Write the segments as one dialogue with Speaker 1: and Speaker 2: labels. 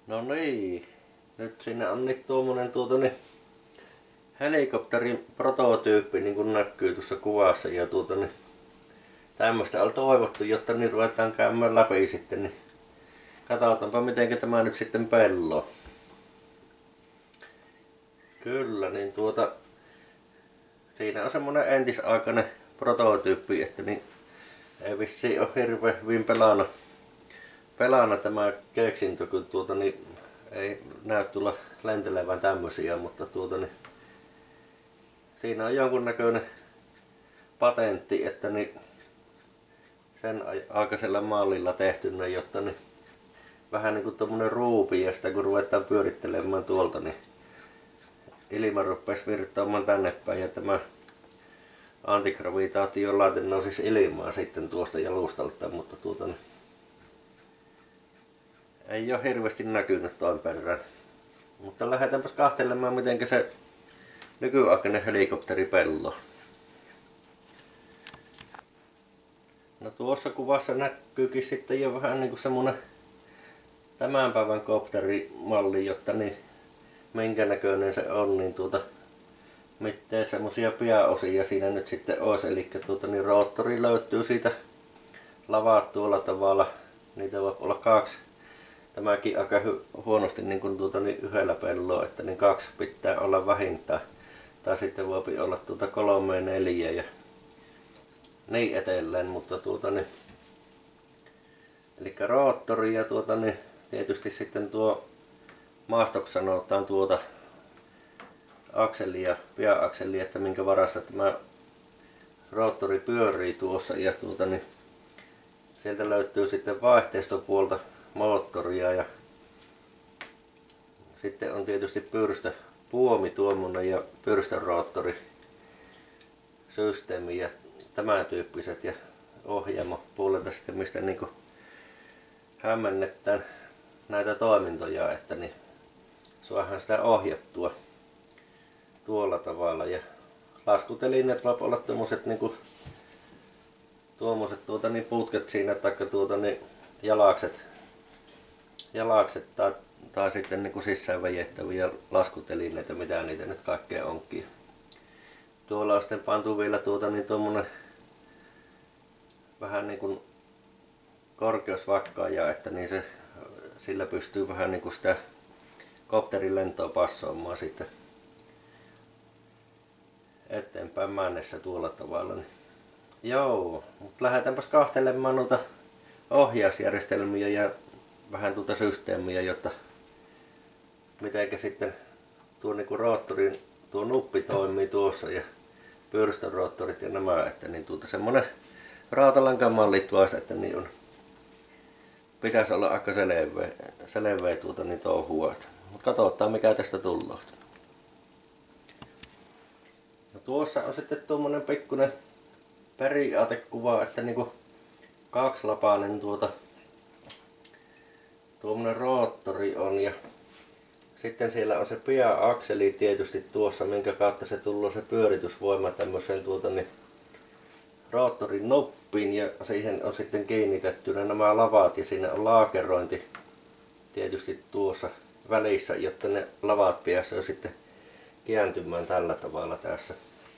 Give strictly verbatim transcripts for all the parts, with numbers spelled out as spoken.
Speaker 1: No niin, nyt siinä on nyt tuommoinen tuota niin, helikopterin prototyyppi niin kuin näkyy tuossa kuvassa ja tuota niin, tämmöistä on toivottu, jotta niin ruvetaan käymään läpi sitten, niin katsotaanpa miten tämä nyt sitten pelloo. Kyllä, niin tuota siinä on semmoinen entisaikainen prototyyppi, että niin ei vissiin ole hirveän hyvin pelana, pelana tämä keksintö, kun tuota niin ei näy tulla lentelevän tämmösiä, mutta tuota niin siinä on jonkunnäköinen patentti, että niin sen aikaisella mallilla tehtynä, jotta niin vähän niin kuin tommonen ruupi, ja sitä kun ruvetaan pyörittelemään tuolta, niin ilma rupeaisi virtaamaan tänne päin ja tämä antigravitaation laite nousisi ilmaan sitten tuosta jalustalta, mutta tuota niin ei ole hirveästi näkynyt toin perään. Mutta lähdetäänpäs kahtelemaan miten se nykyaikainen helikopteri pelloo. No tuossa kuvassa näkyykin sitten jo vähän niinku semmonen tämän päivän kopterimalli, jotta niin minkä näköinen se on, niin tuota mitään semmosia pääosia siinä nyt sitten olisi. Eli tuota niin roottori löytyy siitä lavat tuolla tavalla. Niitä voi olla kaksi. Tämäkin aika huonosti niin kuin tuota niin yhdellä pelloa, että niin kaksi pitää olla vähintään. Tai sitten voi olla tuota kolme, neljä ja niin etelleen, mutta tuota niin eli roottori ja tuota niin tietysti sitten tuo maastoksi sanotaan tuota akselia, pääakselia, että minkä varassa tämä roottori pyörii tuossa ja tuota niin sieltä löytyy sitten vaihteistopuolta moottoria ja sitten on tietysti pyrstö puomi tuommoinen ja pyrstöroottori systeemi ja tämän tyyppiset ja ohjaamo puolelta sitten mistä niinku hämmennetään näitä toimintoja, että niin saadaan sitä ohjattua tuolla tavalla ja laskutelineet voi olla tuommoiset niinku tuommoiset tuota niin putket siinä taikka tuota niin jalakset jalakset tai, tai sitten niinku sisään vejettäviä laskutelineitä, mitä niitä nyt kaikkea onkin. Tuolla on sitten pantu vielä tuota niin tuommoinen vähän niin kuin korkeusvakkaaja, että niin se sillä pystyy vähän niin kuin sitä kopterin lentoa passoamaan sitten eteenpäin mennessä tuolla tavalla. Niin. Joo, mutta lähdetäänpäs kahtelemaan noita ohjausjärjestelmiä ja vähän tuota systeemiä, jotta mitenkä sitten tuo niinku roottorin tuo nuppi toimii tuossa ja pyrstöroottorit ja nämä, että niin tuota semmonen rautalankan malli tuossa, että niin on pitäisi olla aika selveä, selveä tuota niin touhua. Mutta katsotaan mikä tästä tulee. No tuossa on sitten tuommoinen pikkuinen periaatekuva, että niinku kaksilapainen tuota tuommoinen roottori on ja sitten siellä on se pääakseli tietysti tuossa, minkä kautta se tulee se pyöritysvoima tämmöisen tuota niin roottorin nuppiin ja siihen on sitten kiinnitettynä nämä lavat ja siinä on laakerointi tietysti tuossa välissä, jotta ne lavat pääsee sitten kääntymään tällä tavalla tässä.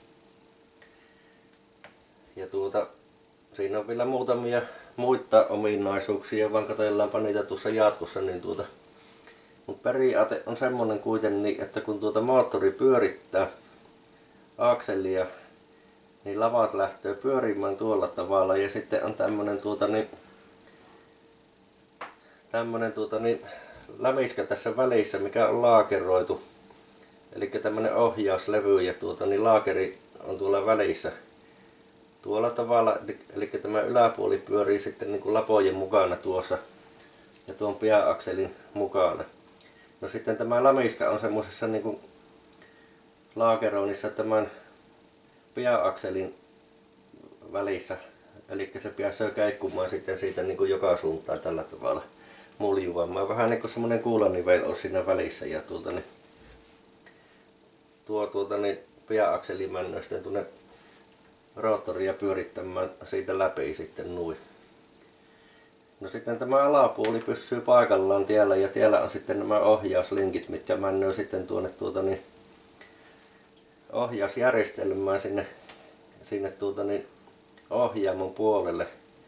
Speaker 1: Ja tuota siinä on vielä muutamia muita ominaisuuksia, vaan katsellaanpa niitä tuossa jatkossa, niin tuota mutta periaate on semmonen kuitenkin, että kun tuota moottori pyörittää akselia, niin lavat lähtee pyörimään tuolla tavalla ja sitten on tämmönen tuota niin tämmönen tuota niin lämiskä tässä välissä, mikä on laakeroitu. Eli tämmönen ohjauslevy ja tuota niin laakeri on tuolla välissä. Tuolla tavalla, eli tämä yläpuoli pyörii sitten niin kuin lapojen mukana tuossa ja tuon pääakselin mukana. No sitten tämä lamiska on semmoisessa niin kuin laakeroinnissa tämän pääakselin välissä. Eli se pääsee keikkumaan sitten siitä niin kuin joka suuntaan tällä tavalla muljuvamaan. Vähän niin kuin semmoinen kuulanivel on siinä välissä ja tuota niin tuo tuota niin pääakseli mennään sitten tuonne roottoria pyörittämään siitä läpi sitten nuin. No sitten tämä alapuoli pysyy paikallaan tiellä ja tiellä on sitten nämä ohjauslinkit, mitkä menee sitten tuonne tuota niin ohjausjärjestelmään sinne, sinne tuota niin ohjaamon puolelle.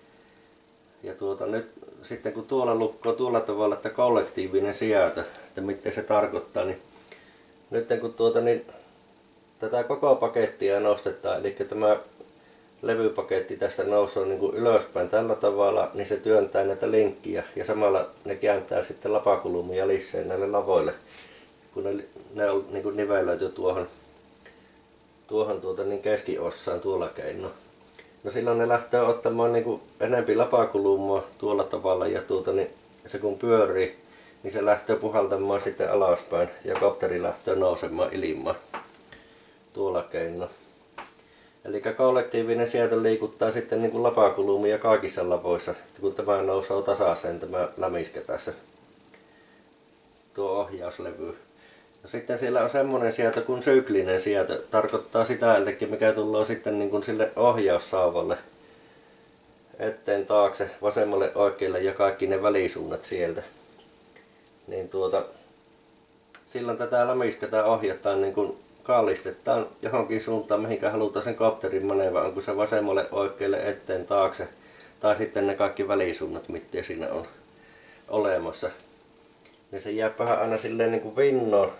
Speaker 1: Ja tuota nyt sitten kun tuolla lukee tuolla tavalla, että kollektiivinen sijäytö, että mitä se tarkoittaa, niin nyt kun tuota niin tätä koko pakettia nostetaan, eli tämä levypaketti tästä nousee niin kuin ylöspäin tällä tavalla, niin se työntää näitä linkkiä ja samalla ne kääntää sitten lapakulumia lisää näille lavoille, kun ne, ne on niin kuin nivelöity tuohon, tuohon tuota niin keskiossaan tuolla keinoin. No silloin ne lähtee ottamaan niin kuin enempi lapakulumaa tuolla tavalla ja tuota niin se kun pyörii, niin se lähtee puhaltamaan sitten alaspäin ja kopteri lähtee nousemaan ilmaan tuolla keinoin. Eli kollektiivinen sieltä liikuttaa sitten niin kuin lapakulumia kaikissa lavoissa, kun tämä nousee tasaiseen tämä lämiskä tässä, tuo ohjauslevy. No sitten siellä on semmoinen sieltä kuin syklinen sieltä, tarkoittaa sitä, eli mikä tulee sitten niin kuin sille ohjaussaavalle eteen taakse, vasemmalle, oikealle ja kaikki ne välisuunnat sieltä. Niin tuota, silloin tätä lämiskätä ohjataan niin kuin kallistetaan johonkin suuntaan, mihinkä halutaan sen kopterin menevän, onko se vasemmalle, oikealle, eteen, taakse, tai sitten ne kaikki välisuunnat, mitä siinä on olemassa. Niin se jää vähän aina silleen niin kuin vinnoon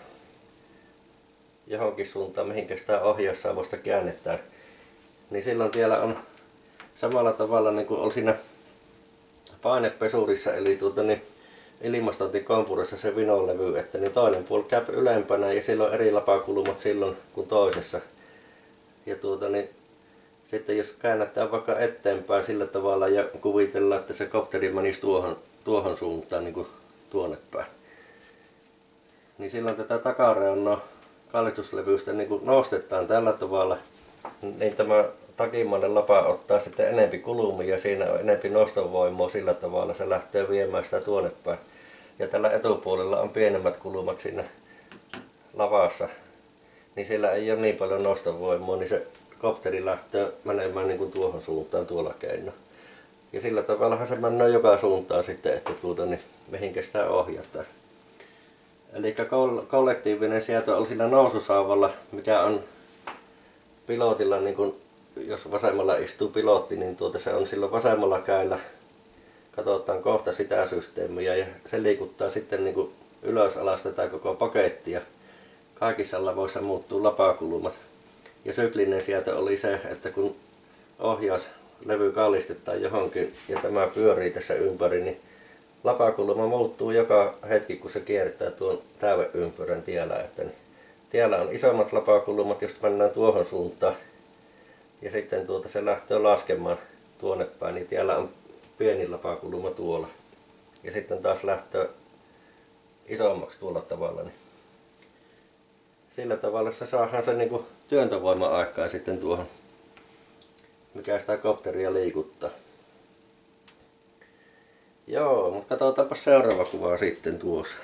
Speaker 1: johonkin suuntaan, mihinkä sitä ohjaussaavoista käännetään. Niin silloin vielä on samalla tavalla niin kuin on siinä painepesurissa, eli tuota niin ilmastointikompurissa se vinolevy, että niin toinen puoli käy ylempänä ja sillä on eri lapakulmat silloin kuin toisessa. Ja tuota niin, sitten jos käännetään vaikka eteenpäin sillä tavalla ja kuvitellaan, että se kopteri menisi tuohon, tuohon suuntaan niin kuin tuonne päin. Niin silloin tätä takareunaa kallistuslevystä niin kuin nostetaan tällä tavalla, niin tämä takimmainen lapa ottaa sitten enempi kulumia ja siinä on enempi nostovoimaa sillä tavalla, se lähtee viemään sitä tuonne päin. Ja tällä etupuolella on pienemmät kulumat siinä lavassa, niin siellä ei ole niin paljon nostovoimaa, niin se kopteri lähtee menemään niin kuin tuohon suuntaan tuolla keinoin. Ja sillä tavallahan se menee joka suuntaan sitten, että tuota, niin mihinkä sitä ohjataan. Eli kollektiivinen sietö on sillä noususaavalla, mikä on pilotilla, niin kun, jos vasemmalla istuu pilotti, niin tuota se on silloin vasemmalla käillä. Katsotaan kohta sitä systeemiä ja se liikuttaa sitten niin kuin ylös alas tätä koko pakettia. Kaikissa lavoissa muuttuu lapakulmat. Ja syklinen sieltä oli se, että kun ohjauslevy kallistetaan johonkin ja tämä pyörii tässä ympäri, niin lapakulma muuttuu joka hetki, kun se kiertää tuon täyveympyrän tiellä. Että niin tiellä on isommat lapakulmat, jos mennään tuohon suuntaan. Ja sitten tuota se lähtee laskemaan tuonne päin, niin tiellä on pieni lapakulma tuolla. Ja sitten taas lähtee isommaksi tuolla tavalla. Niin sillä tavalla se saadaan se niinku työntövoima aikaan sitten tuohon, mikä sitä kopteria liikuttaa. Joo, mutta katsotaanpa seuraava kuva sitten tuossa.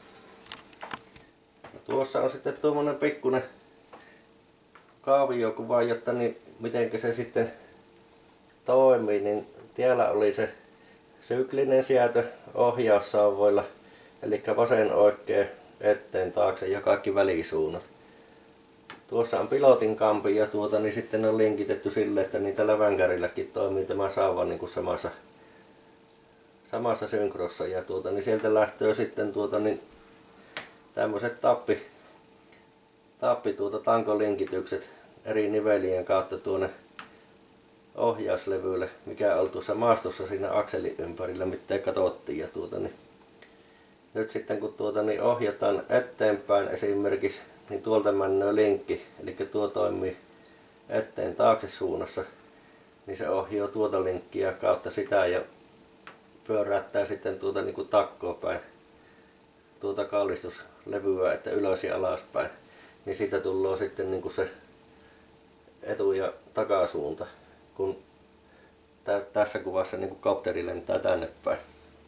Speaker 1: No, tuossa on sitten tuommoinen pikkuinen kaaviokuva, jotta niin miten se sitten toimii, niin täällä oli se syklinen sietö ohjaussauvoilla, eli vasen, oikea, eteen, taakse ja kaikki välisuunnat. Tuossa on pilotin kampi ja tuota, niin sitten on linkitetty sille, että niitä lävänkärilläkin toimii tämä sauva niin kuin samassa, samassa synkrossa. Ja tuota, niin sieltä lähtee sitten tuota, niin tämmöiset tappi, tappi tuota, tankolinkitykset eri nivelien kautta tuonne ohjauslevylle, mikä on tuossa maastossa siinä akselin ympärillä, mitä katsottiin. Ja tuota, niin nyt sitten kun tuota, niin ohjataan eteenpäin esimerkiksi, niin tuolta menee linkki, eli tuo toimii eteen taakse suunnassa, niin se ohjaa tuota linkkiä kautta sitä ja pyöräyttää sitten tuota niin kuin takkoa päin tuota kallistuslevyä, että ylös ja alaspäin, niin siitä tulee sitten niin kuin se etu- ja takasuunta, kun tässä kuvassa niin kuin kopteri lentää tänne päin.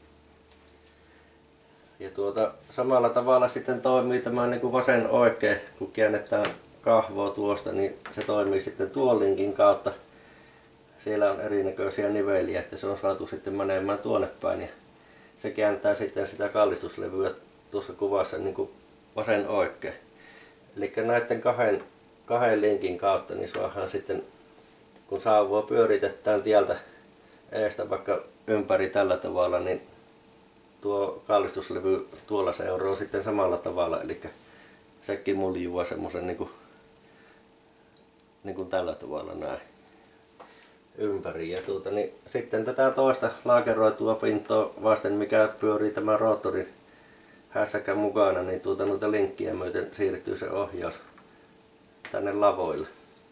Speaker 1: Ja tuota, samalla tavalla sitten toimii tämä niin kuin vasen oikea, kun käännetään kahvoa tuosta, niin se toimii sitten tuon linkin kautta siellä on erinäköisiä niveliä, että se on saatu sitten menemään tuonne päin. Ja se kääntää sitten sitä kallistuslevyä tuossa kuvassa niin kuin vasen oikein. Eli näiden kahden, kahden linkin kautta niin saadaan sitten, kun sauvaa pyöritetään tieltä eestä vaikka ympäri tällä tavalla, niin tuo kallistuslevy tuolla seuraa sitten samalla tavalla. Eli sekin muljuu semmoisen niin kuin, niin kuin tällä tavalla näin ympäri. Ja tuota, niin sitten tätä toista laakeroitua pintoa vasten, mikä pyörii tämän roottorin hässäkän mukana, niin tuota noita linkkiä myöten siirtyy se ohjaus tänne lavoille.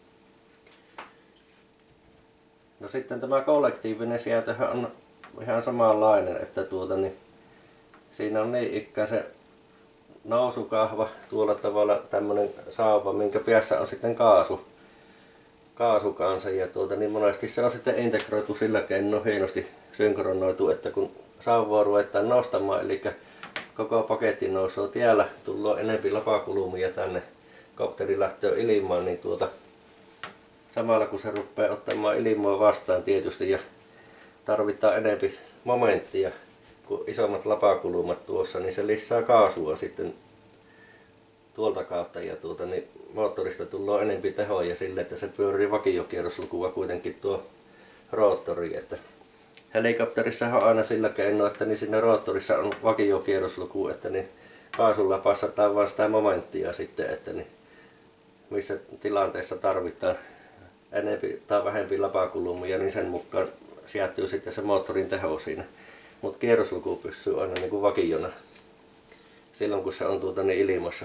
Speaker 1: No sitten tämä kollektiivinen säätöhän on ihan samanlainen, että tuota niin siinä on niin ikään se nousukahva tuolla tavalla tämmönen sauva, minkä päässä on sitten kaasu. kaasu kanssa ja tuota, niin monesti se on sitten integroitu sillä keinoin hienosti synkronoitu, että kun sauvaa ruvetaan nostamaan, eli koko paketti nousee tiellä, tulee enempi lapakulumia tänne kopteri lähtöön ilmaan, niin tuota, samalla kun se rupeaa ottamaan ilmaa vastaan tietysti ja tarvitaan enempi momenttia kuin isommat lapakulumat tuossa, niin se lisää kaasua sitten tuolta kautta ja tuota, niin moottorista tulee enempi tehoja sille, että se pyörii vakiokierroslukua kuitenkin tuo roottori. Että helikopterissa on aina sillä keinoin, että niin siinä roottorissa on vakiokierrosluku, että niin kaasulla passataan vain sitä momenttia sitten, että niin missä tilanteessa tarvitaan enempi tai vähempi lapakulumia, niin sen mukaan sijaittuu sitten se moottorin teho siinä. Mutta kierrosluku pysyy aina niin kuin vakiona silloin kun se on tuota niin ilmassa.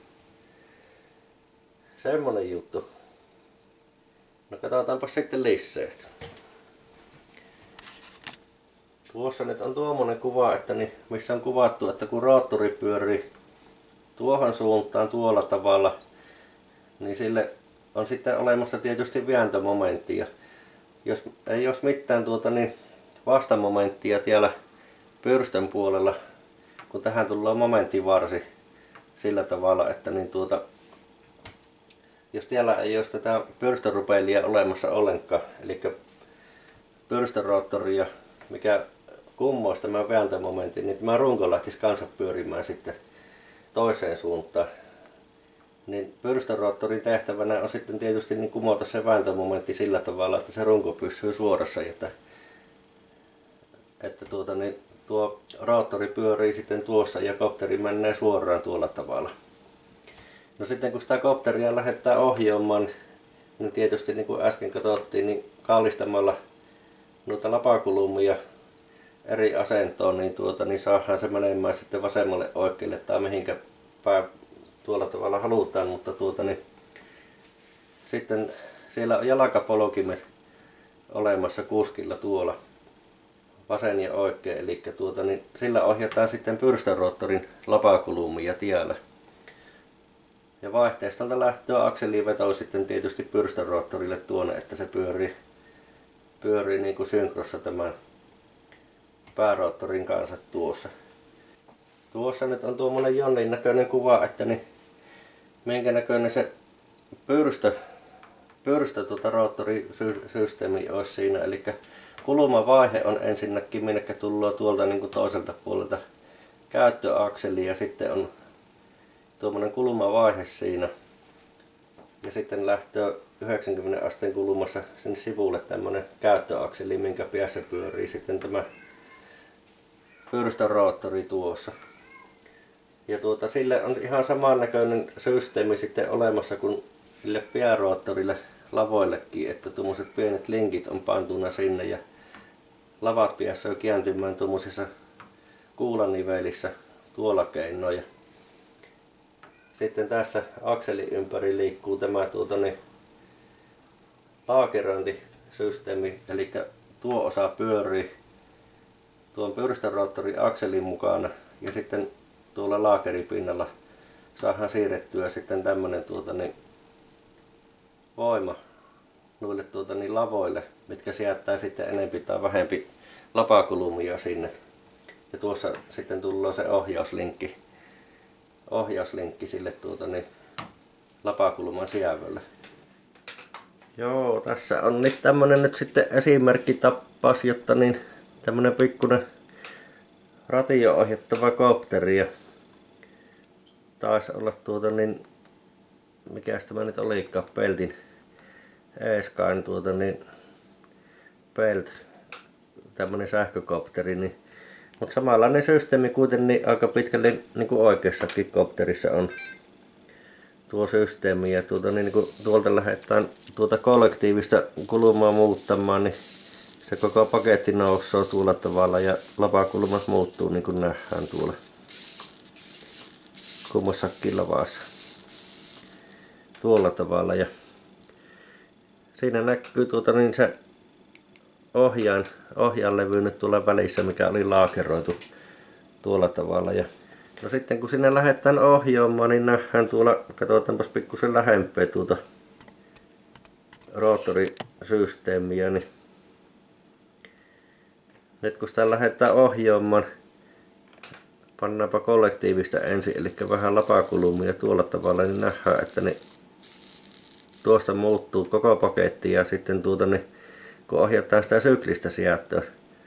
Speaker 1: Semmonen juttu. No katsotaanpa sitten lisseet. Tuossa nyt on tuommoinen kuva, että niin, missä on kuvattu, että kun roottori pyörii tuohon suuntaan tuolla tavalla, niin sille on sitten olemassa tietysti vääntömomentti. Ja jos ei olisi mitään tuota niin vastamomenttia tiellä pyrstön puolella, kun tähän tulee momenttivarsi sillä tavalla, että niin tuota, jos tiellä ei olisi tätä pyrstörupelia olemassa ollenkaan, eli pyrstöroottoria, mikä kummoisi tämän vääntömomentin, niin tämä runko lähtisi kanssa pyörimään sitten toiseen suuntaan. Niin pyrstöroottorin tehtävänä on sitten tietysti niin kumota se vääntömomentti sillä tavalla, että se runko pysyy suorassa, että, että tuota, niin tuo roottori pyörii sitten tuossa ja kopteri menee suoraan tuolla tavalla. No sitten kun sitä kopteria lähdetään ohjaamaan, niin tietysti niin kuin äsken katsottiin, niin kallistamalla noita lapakulumia eri asentoon, niin, tuota, niin saadaan se menemään sitten vasemmalle oikealle tai mihinkä päin tuolla tavalla halutaan, mutta tuota, niin, sitten siellä on jalkapolkimet olemassa kuskilla tuolla vasen ja oikein, eli tuota, niin sillä ohjataan sitten pyrstöroottorin lapakulumia tiellä. Ja vaihteistalta lähtöä akseliveto sitten tietysti pyrstöroottorille tuonne, että se pyörii, pyörii niin kuin synkrossa tämän pääroottorin kanssa tuossa. Tuossa nyt on tuommoinen jonnin näköinen kuva, että niin minkä näköinen se pyrstö, pyrstö tuota roottorisysteemi olisi siinä. Eli kulumavaihe on ensinnäkin, minnekä tulee tuolta niin kuin toiselta puolelta käyttöakseli ja sitten on tuommoinen kulumavaihe siinä. Ja sitten lähtee yhdeksänkymmentä asteen kulumassa sinne sivulle tämmöinen käyttöakseli, minkä päässä pyörii sitten tämä pyrstöroottori tuossa. Ja tuota, sille on ihan samannäköinen systeemi sitten olemassa kuin sille pääroottorille lavoillekin, että tuommoiset pienet linkit on pantuna sinne ja lavat pääsee kääntymään tuommoisissa kuulanivelissä tuolla keinoin. Sitten tässä akselin ympäri liikkuu tämä tuota, niin, laakerointisysteemi, eli tuo osa pyörii tuon pyrstöroottorin akselin mukana ja sitten tuolla laakeripinnalla saadaan siirrettyä sitten tämmönen tuota, niin, voima noille tuota, niin, lavoille, mitkä sijoittaa sitten enempi tai vähempi lapakulumia sinne. Ja tuossa sitten tulee se ohjauslinkki, ohjauslinkki sille tuota, niin, lapakuluman sijävölle. Joo, tässä on nyt tämmönen nyt sitten esimerkkitappaus, jotta niin tämmönen pikkuinen ratio-ohjattava kopteri ja taisi olla tuota niin, mikäs tämä nyt olikaan, Peltin Escain tuota niin Pelt, tämmönen sähkökopteri, niin mutta samanlainen systeemi kuitenkin niin aika pitkälle niin kuin oikeassakin kopterissa on tuo systeemi ja tuota, niin, niin kun tuolta lähdetään tuota kollektiivista kulmaa muuttamaan, niin se koko paketti nousee tuolla tavalla ja lapakulmat muuttuu niin kuin nähdään tuolla kummassakin lavassa tuolla tavalla ja siinä näkyy tuota niin se ohjaan, ohjaanlevy nyt tuolla välissä, mikä oli laakeroitu tuolla tavalla ja no sitten kun sinne lähdetään ohjaamaan, niin nähdään tuolla, katsotaanpas pikkusen lähempää tuota roottorisysteemiä, niin nyt kun sitä lähdetään ohjaamaan, pannaanpa kollektiivista ensin, eli vähän lapakulumia tuolla tavalla, niin nähdään, että ne tuosta muuttuu koko paketti ja sitten tuota, niin kun ohjataan sitä syklistä sijattoa,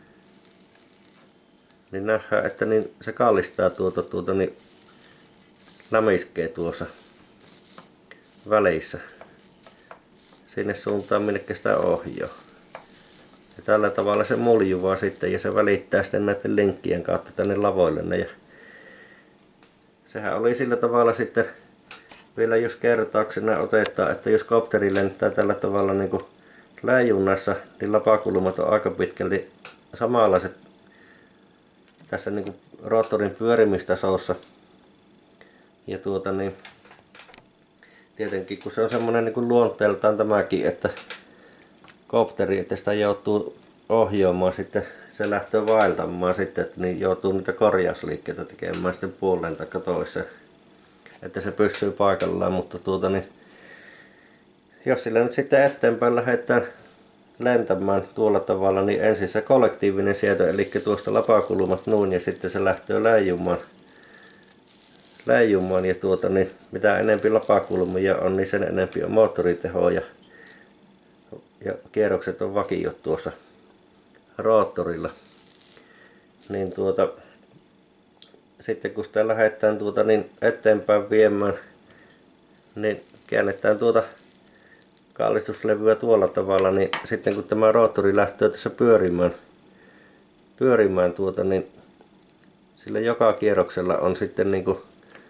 Speaker 1: niin nähdään, että niin se kallistaa tuota, tuota niin lämiskee tuossa välissä sinne suuntaan, minnekä sitä ohjaa. Ja tällä tavalla se muljuvaa sitten ja se välittää sitten näiden linkkien kautta tänne lavoille. Ja sehän oli sillä tavalla sitten vielä, jos kertauksena otetaan, että jos kopteri lentää tällä tavalla niin kuin läjunnassa, niin lapakulmat on aika pitkälti samanlaiset tässä niin kuin roottorin pyörimistasossa. Ja tuota niin, tietenkin kun se on semmoinen niin kuin luonteeltaan tämäkin, että kopteri, että sitä joutuu ohjaamaan sitten, se lähtee vaeltamaan sitten, että niin joutuu niitä korjausliikkeitä tekemään sitten puoleen tai toiseen, että se pysyy paikallaan, mutta tuota niin, jos sillä nyt sitten eteenpäin lähdetään lentämään tuolla tavalla, niin ensin se kollektiivinen sieto, eli tuosta lapakulmat nuun ja sitten se lähtee läijumaan, läijumaan ja tuota niin, mitä enempi lapakulmia on, niin sen enempi on moottoritehoa ja, ja kierrokset on vakiot tuossa roottorilla. Niin tuota, sitten kun sitä lähdetään tuota niin eteenpäin viemään, niin käännetään tuota kallistuslevyä tuolla tavalla, niin sitten kun tämä roottori lähtee tässä pyörimään, pyörimään tuota, niin sillä joka kierroksella on sitten niin kuin,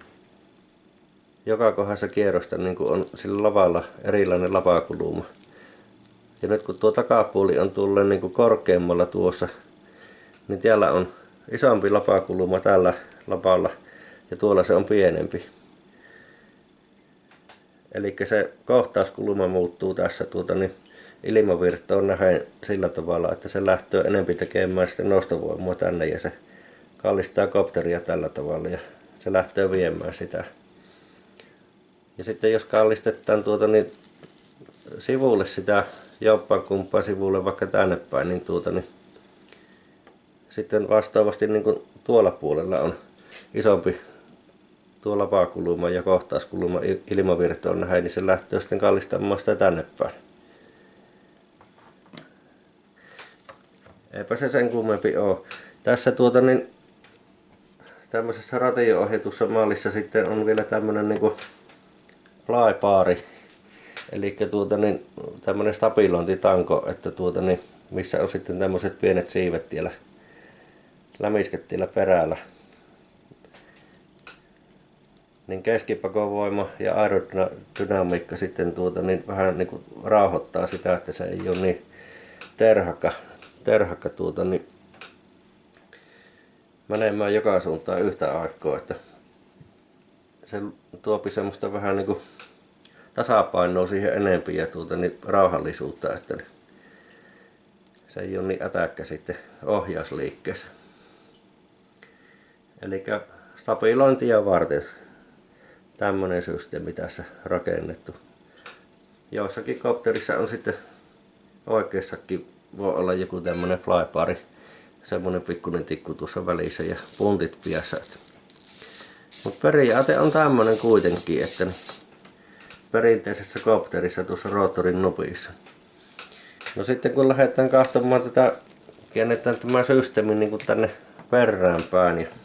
Speaker 1: joka kohdassa kierrosta niin kuin on sillä lavalla erilainen lapakuluma. Ja nyt kun tuo takapuoli on tullut niin kuin korkeammalla tuossa, niin täällä on isompi lapakuluma tällä lapalla ja tuolla se on pienempi. Eli se kohtauskulma muuttuu tässä tuota, niin ilmavirtaan nähdään sillä tavalla, että se lähtee enempi tekemään sitten nostovoimaa tänne ja se kallistaa kopteria tällä tavalla ja se lähtee viemään sitä. Ja sitten jos kallistetaan tuota, niin sivulle sitä jompaan kumpaan sivulle vaikka tänne päin, niin, tuota, niin sitten vastaavasti niin kuin tuolla puolella on isompi tuo lapakuluma ja kohtauskuluma ilmavirta on näin, niin se lähtee sitten kallistamaan sitä tänne päin. Eipä se sen kummempi ole. Tässä tuota niin tämmöisessä ratio-ohjatussa mallissa sitten on vielä tämmönen niinku flypaari. Eli tuota niin tämmönen stabilointitanko, että tuota niin missä on sitten tämmöiset pienet siivet siellä, lämisket siellä perällä. Niin keskipakovoima ja aerodynamiikka sitten tuota niin vähän niin kuin rauhoittaa sitä, että se ei ole niin terhakka, terhakka tuota niin menemään joka suuntaan yhtä aikaa, että se tuopi semmoista vähän niin kuin tasapainoa siihen enempi ja tuota niin rauhallisuutta, että se ei ole niin ätäkkä sitten ohjausliikkeessä. Eli stabilointia varten tämmöinen systeemi tässä rakennettu. Joissakin kopterissa on sitten oikeassakin voi olla joku tämmönen flypari, semmonen pikkuinen tikku tuossa välissä ja puntit piässä. Mutta periaate on tämmönen kuitenkin, että perinteisessä kopterissa tuossa roottorin nupissa. No sitten kun lähdetään katsomaan tätä, käännetään tämä systeemi niin kuin tänne perään päin ja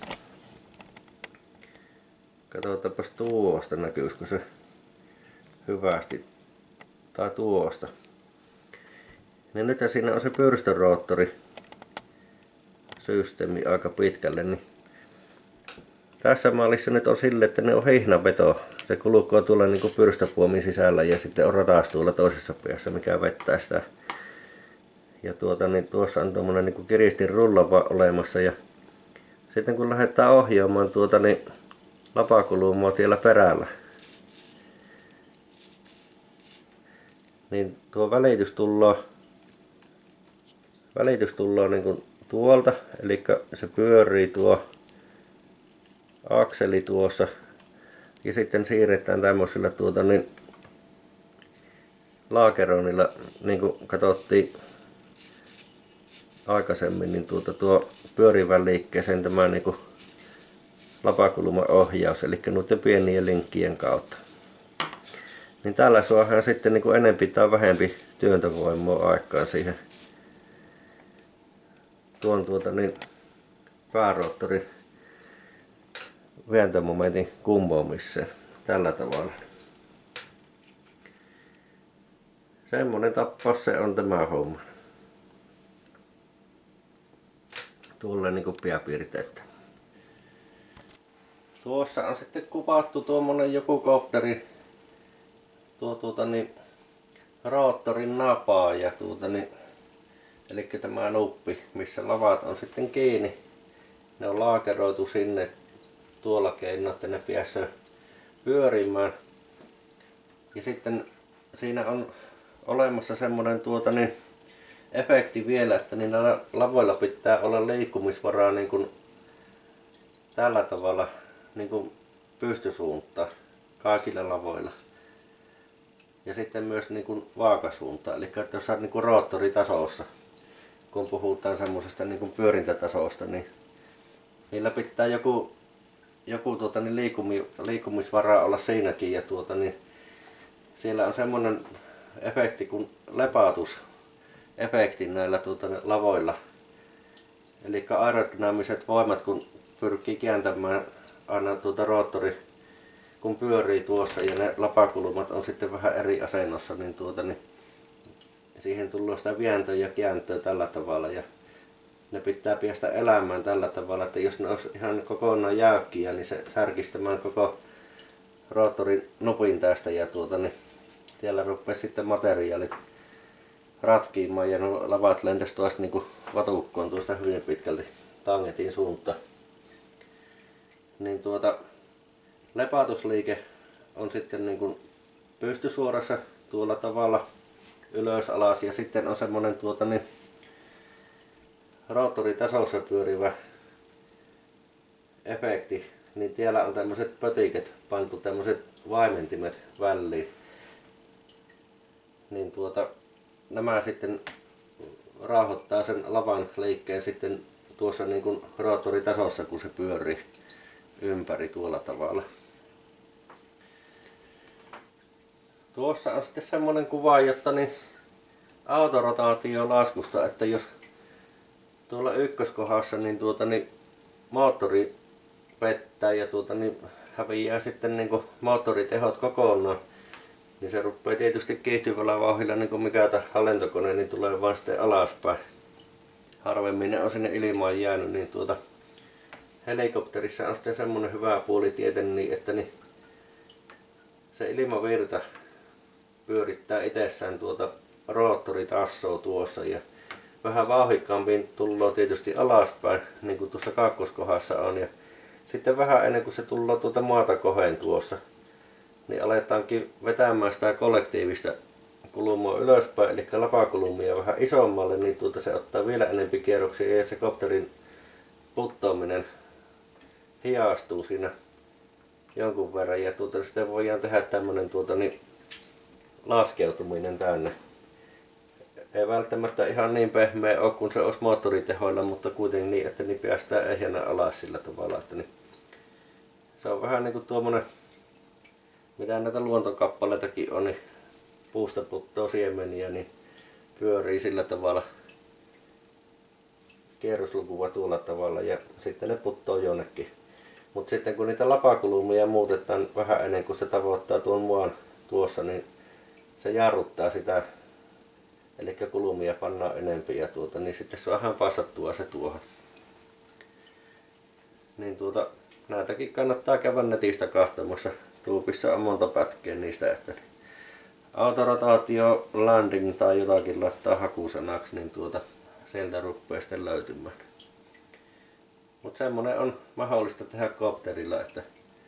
Speaker 1: katsotaanpas tuosta näkyisikö se hyvästi, tai tuosta. Niin nyt siinä on se pyrstöroottori systeemi aika pitkälle, niin tässä mallissa nyt on sille, että ne on hihnaveto. Se kulkee tuolla niin kuin pyrstöpuomin sisällä ja sitten on ratas tuolla toisessa päässä, mikä vettää sitä. Ja tuota, niin tuossa on tuommoinen niin kuin kiristin rullava olemassa ja sitten kun lähdetään ohjaamaan tuota, niin lapakulumaa siellä perällä, niin tuo välitys tulee, välitys tulee niin kuin tuolta, eli se pyörii tuo akseli tuossa ja sitten siirretään tämmöisellä tuota niin laakeroinnilla, niin kuin katsottiin aikaisemmin, niin tuota tuo pyörivän liikkeeseen tämä niin kuin lapakulman ohjaus, eli noiden pienien linkkien kautta. Niin tällä saadaan sitten niin kuin enempi tai vähempi työntövoimaa aikaan siihen tuon tuota niin pääroottorin vääntömomentin kummoamiseen tällä tavalla. Semmonen tappaus se on tämä homma. Tuolla niin kuin pääpiirteitä. Tuossa on sitten kuvattu tuommoinen joku kopteri, tuo tuota niin roottorin napaa ja tuota niin, eli tämä nuppi, missä lavat on sitten kiinni. Ne on laakeroitu sinne tuolla keinoin, että ne pääsee pyörimään. Ja sitten siinä on olemassa semmoinen tuota niin efekti vielä, että niillä lavoilla pitää olla liikkumisvaraa niin kuin tällä tavalla niin kuin pystysuuntaan kaikilla lavoilla. Ja sitten myös niin kuin vaakasuuntaan, eli että jos olet niin kuin roottoritasossa, kun puhutaan semmoisesta niin kuin pyörintätasosta, niin niillä pitää joku, joku tuota, niin liikumi, liikkumisvaraa olla siinäkin. Ja tuota, niin siellä on semmoinen efekti kuin lepautusefekti näillä tuota, lavoilla. Eli aerodynaamiset voimat, kun pyrkii kääntämään aina tuota roottori, kun pyörii tuossa ja ne lapakulmat on sitten vähän eri asennossa, niin, tuota, niin siihen tulee sitä vääntöä ja kääntöä tällä tavalla. Ja ne pitää päästä elämään tällä tavalla, että jos ne olisi ihan kokonaan jäykkiä, niin se särkistämään koko roottorin nupin tästä ja tuota, niin siellä rupeaa sitten materiaalit ratkiimaan ja no lavat lentäisi tuosta niin kuin vatukkoon tuosta hyvin pitkälti tangetin suuntaan. Niin tuota, lepautusliike on sitten niin kuin pystysuorassa tuolla tavalla ylös alas ja sitten on semmoinen tuota niin roottoritasossa pyörivä efekti, niin siellä on tämmöiset pötiket pantu, tämmöiset vaimentimet väliin. Niin tuota, nämä sitten rauhoittaa sen lavan liikkeen sitten tuossa niin kuin roottoritasossa, kun se pyörii ympäri tuolla tavalla. Tuossa on sitten semmoinen kuva, jotta niin autorotaatio laskusta, että jos tuolla ykköskohdassa niin tuota niin moottori pettää ja tuota niin häviää sitten niin kuin moottoritehot kokonaan, niin se rupeaa tietysti kiihtyvällä vauhdilla niin kuin mikä lentokone, niin tulee vaan sitten alaspäin. Harvemmin ne on sinne ilmaan jäänyt, niin tuota helikopterissa on sitten semmoinen hyvä puoli tieten niin, että niin se ilmavirta pyörittää itsessään tuota roottoritassoa tuossa ja vähän vauhikkaampiin tullaan tietysti alaspäin, niin kuin tuossa kakkoskohdassa on. Ja sitten vähän ennen kuin se tullaan tuota maata kohden tuossa, niin aletaankin vetämään sitä kollektiivista kulmaa ylöspäin, eli lapakulmia vähän isommalle, niin tuota se ottaa vielä enempi kierroksia ja se kopterin putoaminen hiastuu siinä jonkun verran. Ja tuota sitten voidaan tehdä tämmönen tuota niin laskeutuminen tänne. Ei välttämättä ihan niin pehmeä ole kuin se olisi moottoritehoilla, mutta kuitenkin niin, että niin päästään ehjänä alas sillä tavalla. Että niin se on vähän niin kuin tuommoinen mitä näitä luontokappaleitakin on, niin puusta puttoo siemeniä, niin pyörii sillä tavalla kierroslukua tuolla tavalla ja sitten ne puttoo jonnekin. Mutta sitten kun niitä lapakulumia muutetaan vähän ennen kuin se tavoittaa tuon maan tuossa, niin se jarruttaa sitä. Eli kulumia pannaan enempi ja tuota, niin sitten saadaan passattua se tuohon. Niin tuota, näitäkin kannattaa käydä netistä katsomassa. Tuupissa on monta pätkeä niistä, että autorotaatio landing tai jotakin laittaa hakusanaksi, niin tuota, sieltä rupeaa sitten löytymään. Mutta semmonen on mahdollista tehdä kopterilla, että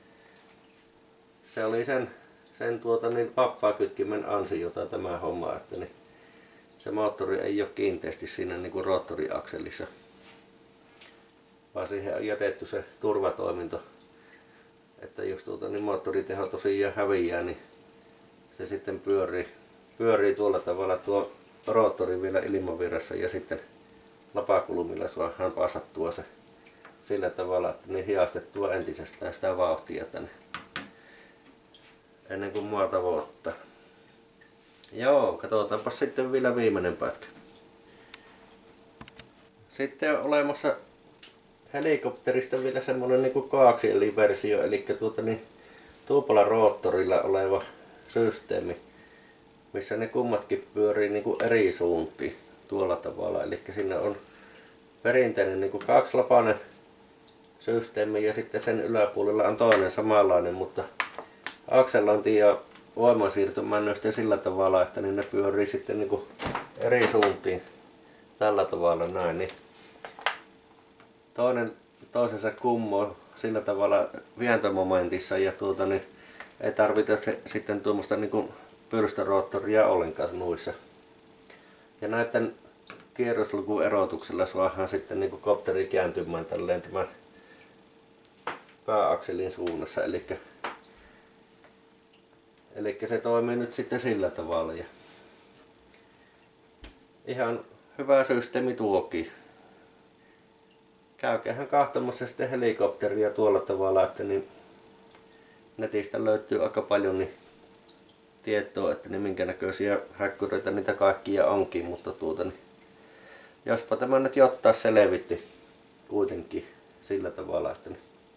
Speaker 1: se oli sen, sen tuota, niin vapaakytkimen ansiota tämä homma, että niin se moottori ei ole kiinteästi siinä niin kuin roottoriakselissa, vaan siihen on jätetty se turvatoiminto, että jos tuota, niin moottoriteho tosiaan häviää, niin se sitten pyörii, pyörii tuolla tavalla tuo roottori vielä ilmavirrassa ja sitten lapakulmilla saadaan passattua se sillä tavalla, että niin hiastettua entisestään sitä vauhtia tänne ennen kuin mua tavoittaa. Joo, katsotaanpa sitten vielä viimeinen pätkä. Sitten on olemassa helikopterista vielä semmonen niinku kaaksieliversio, eli tuota niin tuupalla roottorilla oleva systeemi, missä ne kummatkin pyörii niinku eri suuntiin tuolla tavalla. Eli siinä on perinteinen niinku kaksilapainen systeemi ja sitten sen yläpuolella on toinen samanlainen, mutta akselointi ja voimansiirtomäännöistä sillä tavalla, että niin ne pyörii sitten niinku eri suuntiin tällä tavalla näin. Niin toinen toisensa kummoo sillä tavalla vientomomentissa ja tuota niin ei tarvita se, sitten tuommoista niinku pyrstöroottoria ollenkaan nuissa. Ja näiden kierroslukuerotuksella saadaan sitten niinku kopteri kääntymään tälleen tämän pääakselin suunnassa, eli Eli se toimii nyt sitten sillä tavalla. Ja ihan hyvä systeemi tuokin. Käykäähän katsomassa sitten helikopteria tuolla tavalla, että niin netistä löytyy aika paljon niin tietoa, että niin minkä näköisiä häkkyreitä niitä kaikkia onkin, mutta tuota niin jospa tämä nyt jotain selvitti kuitenkin sillä tavalla, että niin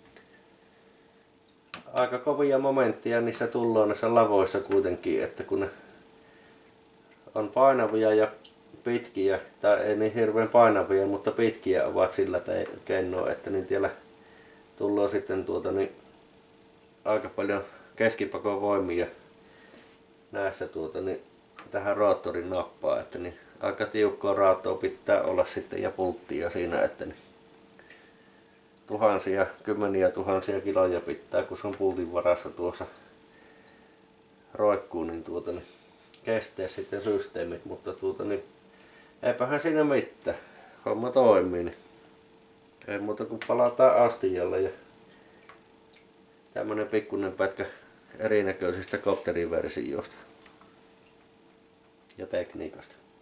Speaker 1: aika kovia momentteja niissä tullaan näissä lavoissa kuitenkin, että kun ne on painavia ja pitkiä, tai ei niin hirveän painavia, mutta pitkiä ovat sillä keinoin, että niin siellä tullaan sitten tuota niin aika paljon keskipakon voimia näissä tuota niin tähän roottorin nappaan, että niin aika tiukkaa raatoa pitää olla sitten ja pulttia siinä, että niin tuhansia, kymmeniä tuhansia kiloja pitää, kun se on pultin varassa tuossa roikkuu, niin tuota niin kestää sitten systeemit, mutta tuota niin eipähän siinä mitään. Homma toimii, niin ei muuta kuin palataan astialle ja tämmönen pikkuinen pätkä erinäköisistä kopteriversioista ja tekniikasta.